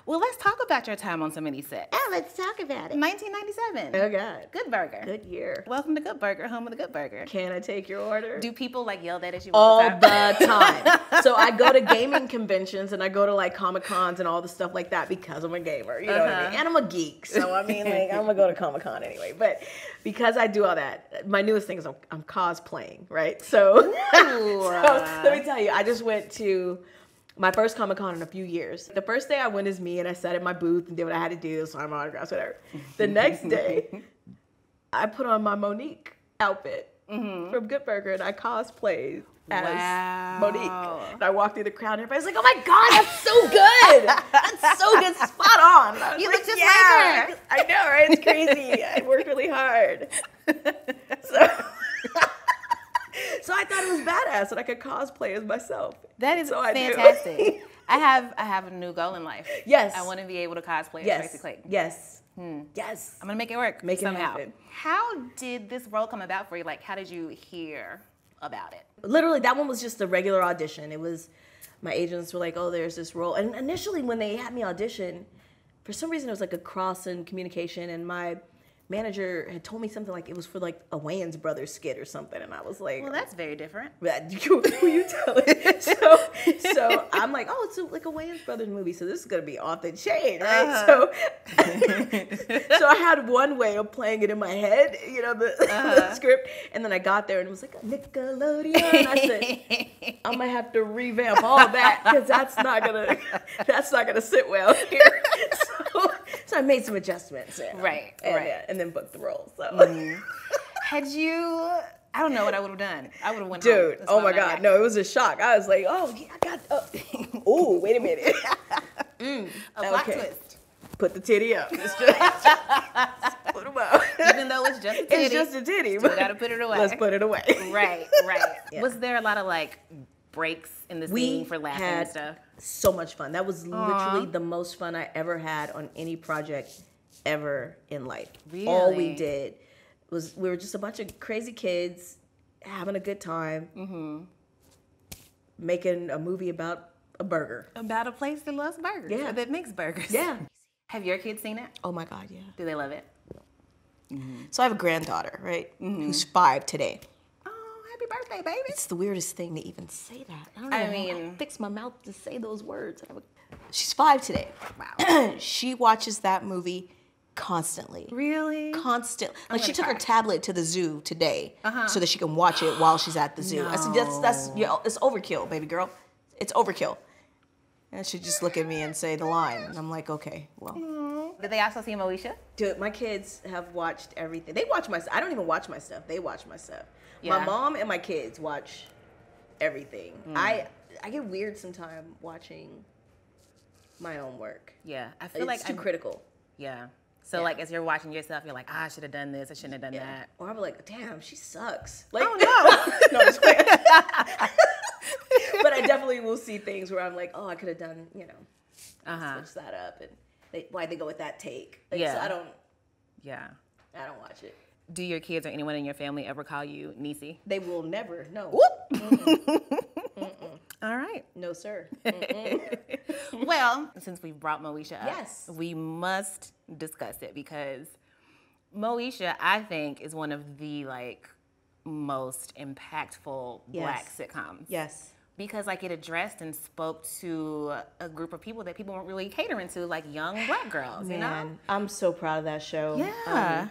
Well, let's talk about your time on some of these sets. Oh, let's talk about it. 1997. Oh, God. Good Burger. Good year. Welcome to Good Burger, home of the Good Burger. Can I take your order? Do people like yell that at you all the time? the time? So I go to gaming conventions and I go to like Comic Cons and all the stuff like that because I'm a gamer, you know what I mean? And I'm a geek, so I mean, like, I'm gonna go to Comic Con anyway. But because I do all that, my newest thing is I'm cosplaying, right? So, so let me tell you, I just went to my first Comic Con in a few years. The first day I went as me and I sat at my booth and did what I had to do, sign my autographs, whatever. The next day, I put on my Monique outfit from Good Burger and I cosplayed as Monique. And I walked through the crowd and everybody's like, oh my God, that's so good. That's so good, spot on. I was You like, look just like her. I know, right? It's crazy. I worked really hard. So I thought it was badass that I could cosplay as myself. That is So fantastic. I have a new goal in life. Yes. I want to be able to cosplay as Yes. Tracy Clayton. Yes. Yes. I'm gonna make it work. Make it somehow. happen. How did this role come about for you? Like, how did you hear about it? Literally, that one was just a regular audition. It was, my agents were like, oh, there's this role. And initially when they had me audition, for some reason it was like a cross in communication, and my manager had told me something like it was for like a Wayans Brothers skit or something, and I was like, Well, that's very different. who you telling? So I'm like, oh, it's like a Wayans Brothers movie, so this is gonna be off the chain, right? So I had one way of playing it in my head, you know, the script, and then I got there and it was like a Nickelodeon. And I said, I'm gonna have to revamp all that because that's not gonna sit well here. So I made some adjustments. Yeah. Right. And then booked the role. So. Had you? I don't know what I would have done. I would have went. Dude, home. oh my God, no, it was a shock. I was like, oh yeah, I got. Oh, wait a minute. A plot twist. Put the titty up. It's just, put them up. Even though it's just a titty. It's just a titty. Still gotta put it away. Let's put it away. Right. Yeah. Was there a lot of like breaks in the scene for laughing had and stuff? so much fun. That was literally the most fun I ever had on any project ever in life. Really? All we did was, we were just a bunch of crazy kids having a good time, making a movie about a burger. About a place that loves burgers. Yeah. Or that makes burgers. Yeah. Have your kids seen it? Oh my God, yeah. Do they love it? So I have a granddaughter, right, who's 5 today. Oh, happy birthday, baby. It's the weirdest thing to even say that. I don't I know. mean- I fix my mouth to say those words. She's 5 today. Wow. She watches that movie constantly. Really? Constant. Like, she gonna took her cry. tablet to the zoo today so that she can watch it while she's at the zoo. I said, that's you know, it's overkill, baby girl. It's overkill. And she'd just look at me and say the line. And I'm like, okay, well. Did they also see Moesha? Dude, my kids have watched everything. They watch my stuff. I don't even watch my stuff. They watch my stuff. Yeah. My mom and my kids watch everything. I get weird sometimes watching my own work. Yeah. I feel It's like too critical. Yeah. So like as you're watching yourself, you're like, I should have done this. I shouldn't have done that. Or I'm like, damn, she sucks. Like, Oh no, I'm just playing. But I definitely will see things where I'm like, oh, I could have done, you know, switch that up, and why'd they go with that take? Like, Yeah. So I don't watch it. Do your kids or anyone in your family ever call you Nicey? They will never. No. All right. No, sir. Well, since we brought Moesha up, Yes. we must discuss it because Moesha, I think, is one of the like most impactful Black sitcoms. Yes. Because like it addressed and spoke to a group of people that people weren't really catering to, like young Black girls, you know? Man, I'm so proud of that show. Yeah.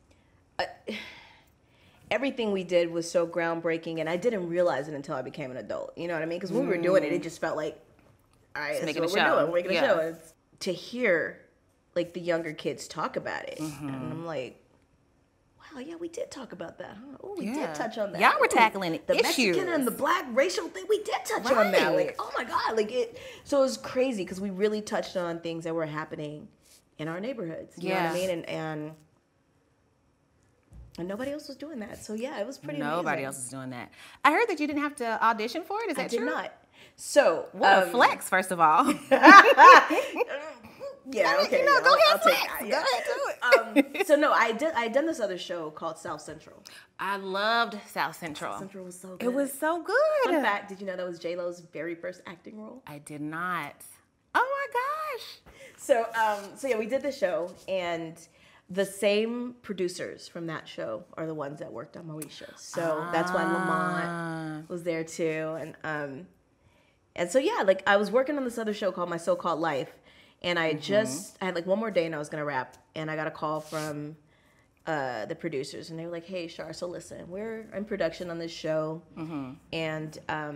Everything we did was so groundbreaking, and I didn't realize it until I became an adult. You know what I mean? Because when we were doing it, it just felt like, all right, that's making what a we're show. doing. We're making Yeah. a show. And to hear, like, the younger kids talk about it, and I'm like, wow, yeah, we did talk about that, huh? Oh, we did touch on that. Y'all were Ooh, tackling the issues. Mexican and the Black racial thing. We did touch on that. Right. Like, oh my God, like it. So it was crazy because we really touched on things that were happening in our neighborhoods. You know what I mean? And nobody else was doing that. So yeah, it was pretty Nobody amazing. else is doing that. I heard that you didn't have to audition for it. Is that I did true? not. So What a flex, first of all. Yeah, okay. You know, go ahead, take flex. that, Go ahead, do it. So no, I done this other show called South Central. I loved South Central. Central was so good. It was so good. Fun fact, did you know that was J-Lo's very first acting role? I did not. Oh my gosh. So yeah, we did the show, and the same producers from that show are the ones that worked on Moesha. So that's why Lamont was there too. And so yeah, like I was working on this other show called My So-Called Life, and I had like one more day and I was gonna wrap, and I got a call from the producers, and they were like, "Hey, Shar, so listen, we're in production on this show, and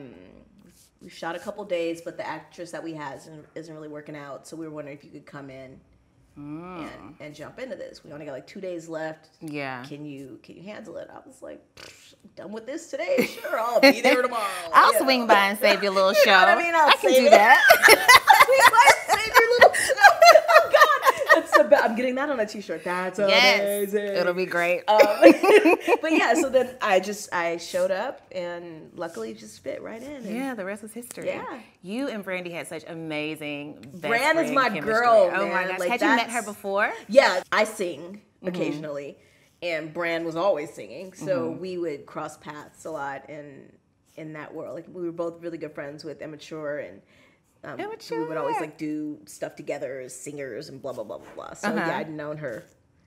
we shot a couple days, but the actress that we had isn't really working out, so we were wondering if you could come in and jump into this. We only got like 2 days left. Yeah. Can you handle it?" I was like, "I'm done with this today. Sure, I'll be there tomorrow. I'll swing by and save your little show. You know what I mean? I can do that. Swing by and save your little show. Oh God, that's so bad. I'm getting that on a t-shirt. That's amazing. It'll be great. But yeah, so then I showed up and luckily just fit right in. Yeah, the rest is history. Yeah. You and Brandy had such amazing best Brand is friend my chemistry. girl, Oh man. my gosh. Like, Had you met her before? Yeah, I sing occasionally, and Brand was always singing, so we would cross paths a lot in that world. Like we were both really good friends with Immature, and we would always like do stuff together as singers and blah blah blah blah blah. So yeah, I'd known her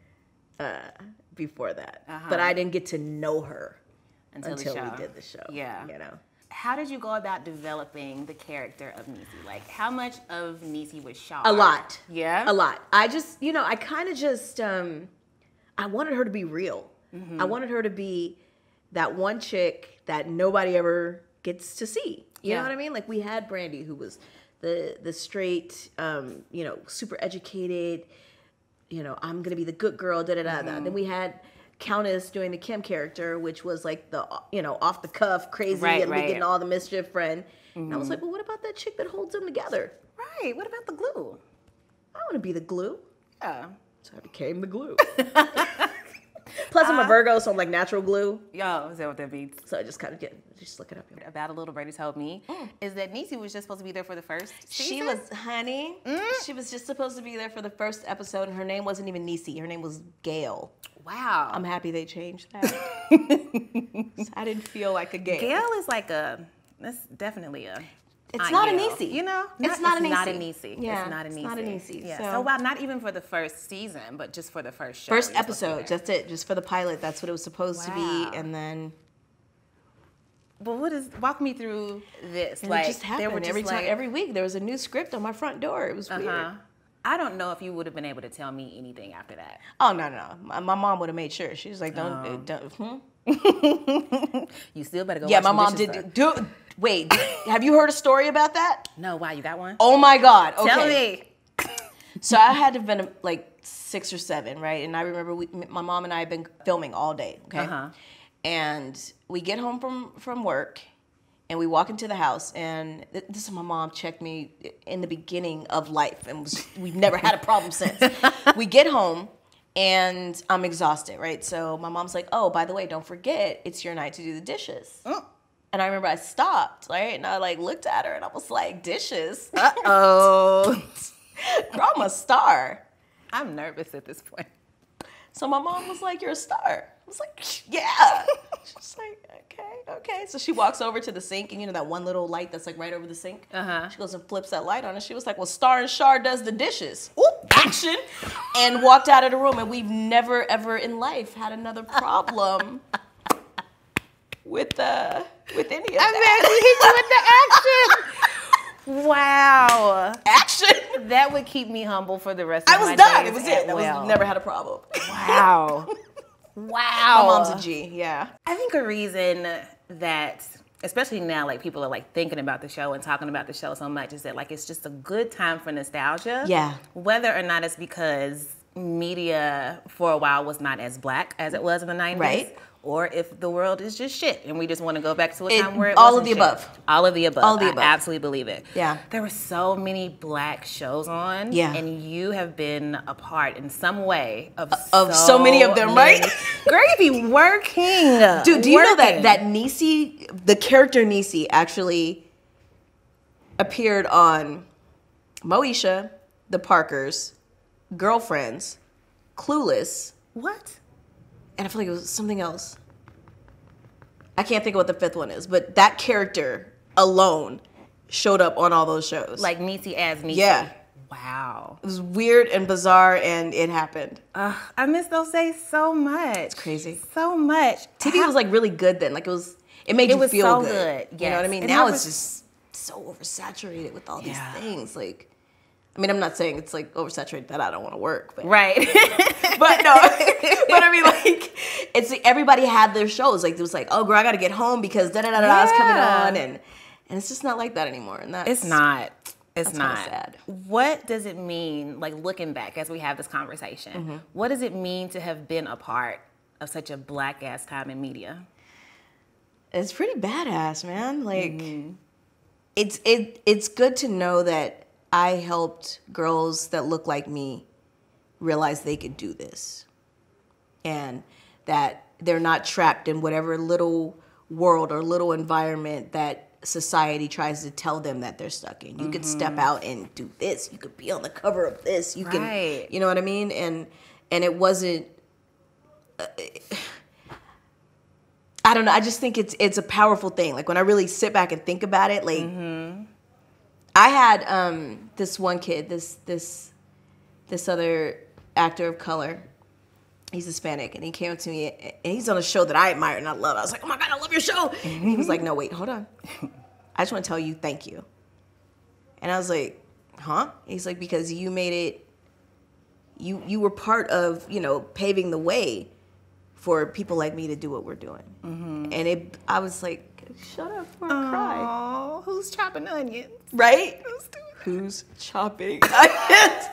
before that, but I didn't get to know her until we did the show. Yeah, you know. How did you go about developing the character of Nicey? Like, how much of Nicey was Shar? A lot. Yeah? A lot. I just, I kind of just, I wanted her to be real. I wanted her to be that one chick that nobody ever gets to see. You know what I mean? Like, we had Brandy, who was the straight, super educated, I'm going to be the good girl, da-da-da-da. Then we had Countess doing the Kim character, which was like the, off the cuff, crazy, and getting all the mischief friend. And I was like, well, what about that chick that holds them together? Right. What about the glue? I want to be the glue. Yeah. So I became the glue. Plus, I'm a Virgo, so I'm like natural glue. Yo, is that what that means? So I just kind of just look it up. About a little Brady told me is that Nicey was just supposed to be there for the first season? She was, honey, she was just supposed to be there for the first episode, and her name wasn't even Nicey. Her name was Gail. Wow. I'm happy they changed that. I didn't feel like a Gail. Gail is like that's definitely a... It's not a Nicey. It's not a Nicey. Yeah, it's not a Nicey. It's not a Nicey. Yeah. So, so wow, not even for the first season, but just for the first show. First episode, that's it. Just for the pilot. That's what it was supposed to be. And then... But walk me through this. And it just happened. Every week there was a new script on my front door. It was weird. I don't know if you would have been able to tell me anything after that. Oh, no. My mom would have made sure. She was like, don't. You still better go Yeah, watch my mom did. Wait, have you heard a story about that? No, why? You got one? Oh, my God. Okay. Tell me. So I had to have been like 6 or 7, right? And I remember my mom and I had been filming all day, okay? And we get home from work, and we walk into the house, and this is my mom checked me in the beginning of life, and we've never had a problem since. We get home, and I'm exhausted, right? So my mom's like, oh, by the way, don't forget, it's your night to do the dishes. And I remember I stopped, right? And I like looked at her, and I was like, dishes? Uh-oh. Girl, I'm a star. I'm nervous at this point. So my mom was like, you're a star. I was like, yeah. She's like, okay. So she walks over to the sink, and that one little light that's like right over the sink? She goes and flips that light on, and she was like, well, Star and Shar does the dishes. Ooh, action. And walked out of the room, and we've never, ever in life had another problem with any of that. I mean, he hit you with the action. Wow. Action. That would keep me humble for the rest of my days. I was done. It was it. Never had a problem. Wow. My mom's a G, yeah. I think a reason that, especially now, like people are like thinking about the show and talking about the show so much is that like it's just a good time for nostalgia. Yeah. Whether or not it's because media for a while was not as black as it was in the 90s. Right. Or if the world is just shit and we just want to go back to a time where it all wasn't of the shit. above. All of the above. All of the above. I absolutely believe it. Yeah. There were so many black shows on. Yeah. And you have been a part in some way of so many of them, right? Girl, you be working. Dude, do you know that Nicey, the character Nicey, actually appeared on Moesha, The Parkers, Girlfriends, Clueless. What? And I feel like it was something else. I can't think of what the 5th one is, but that character alone showed up on all those shows. Like Nicey as Nicey. Yeah. Wow. It was weird and bizarre, and it happened. I miss those days so much. It's crazy. So much. TV was like really good then. Like it made you feel so good. Yes. You know what I mean? Now it's just so oversaturated with all these things. Like, I mean, I'm not saying it's like oversaturated that I don't want to work, but right. but no, but I mean, like, it's everybody had their shows. Like, it was like, oh, girl, I got to get home because da da da da is coming on, and it's just not like that anymore. And it's not. It's not. Sad. What does it mean, like looking back as we have this conversation, what does it mean to have been a part of such a black ass time in media? It's pretty badass, man. Like, it's good to know that I helped girls that look like me realize they could do this. And that they're not trapped in whatever little world or little environment that society tries to tell them that they're stuck in. You could step out and do this. You could be on the cover of this. You can, you know what I mean? And it wasn't, I don't know. I just think it's a powerful thing. Like when I really sit back and think about it, like I had this one kid, this other actor of color. He's Hispanic, and he came up to me, and he's on a show that I admire and I love. I was like, oh my God, I love your show. And he was like, no, wait, hold on. I just want to tell you thank you. And I was like, huh? He's like, because you made it, you were part of, paving the way for people like me to do what we're doing. And I was like, shut up before I cry. Oh, who's chopping onions? Right? Who's chopping onions?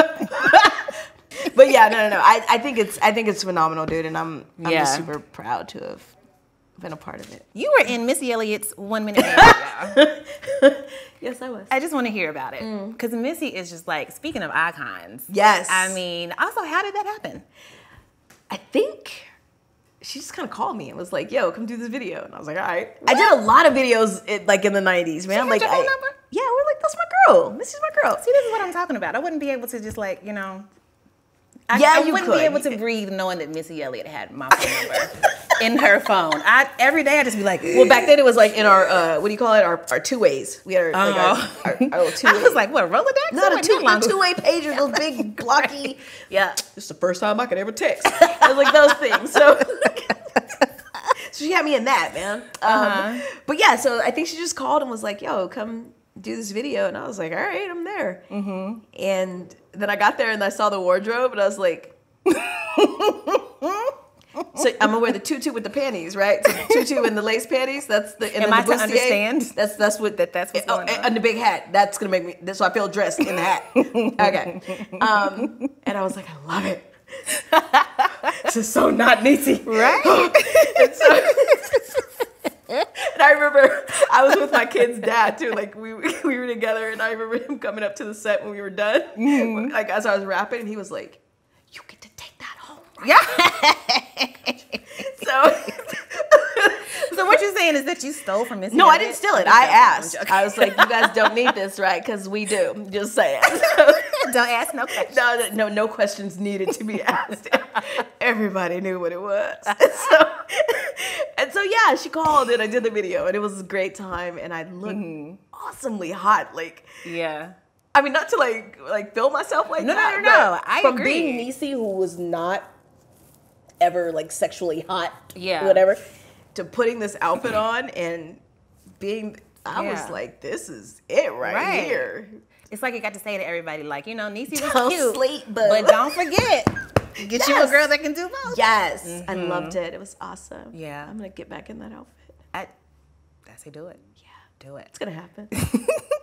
But yeah, no. I think it's phenomenal, dude, and I'm just super proud to have been a part of it. You were in Missy Elliott's 1 Minute Man. Yes, I was. I just want to hear about it because Missy is just like, speaking of icons. Yes. I mean, also, how did that happen? I think she just kind of called me and was like, "Yo, come do this video," and I was like, "All right." What? I did a lot of videos in the '90s, man. She had your phone number? Yeah, we're like, that's my girl. Missy's my girl. See, this is what I'm talking about. I wouldn't be able to just I wouldn't be able to breathe knowing that Missy Elliott had my phone number in her phone. Every day I'd just be like, well, back then it was like in our, what do you call it? Our two ways. We had our little two ways. I was like, what, Rolodex? Not a two-way pager, those big blocky. Yeah. This is the first time I could ever text. I was like those things. So she had me in that, man. But yeah, so I think she just called and was like, yo, come do this video. And I was like, all right, I'm there. And then I got there and I saw the wardrobe and I was like, so I'm gonna wear the tutu with the panties, right? So the tutu and the lace panties. That's the. Am I to understand? That's what's going on. And the big hat. That's gonna make me. So I feel dressed in the hat. Okay. And I was like, I love it. This is so not Nicey, right? And I remember I was with my kid's dad too. Like we were together, and I remember him coming up to the set when we were done. Like as I was rapping, and he was like, "You get to take that home." Right? Yeah. So what you're saying is that you stole from Missy? No, I didn't steal it. I asked. I was like, "You guys don't need this, right? Because we do." Just saying. Don't ask no questions. No questions needed to be asked. Everybody knew what it was. And so yeah, she called and I did the video and it was a great time and I looked awesomely hot. Like, yeah. I mean, not to like feel myself like that. No. I from agree. Being Nicey, who was not ever like sexually hot, yeah, whatever, to putting this outfit on and being, I was like, this is it right here. It's like you got to say to everybody, like, Nicey was don't cute, sleep, but don't forget, get you a girl that can do both. Yes, I loved it. It was awesome. Yeah, I'm gonna get back in that outfit. I say do it. Yeah, do it. It's gonna happen.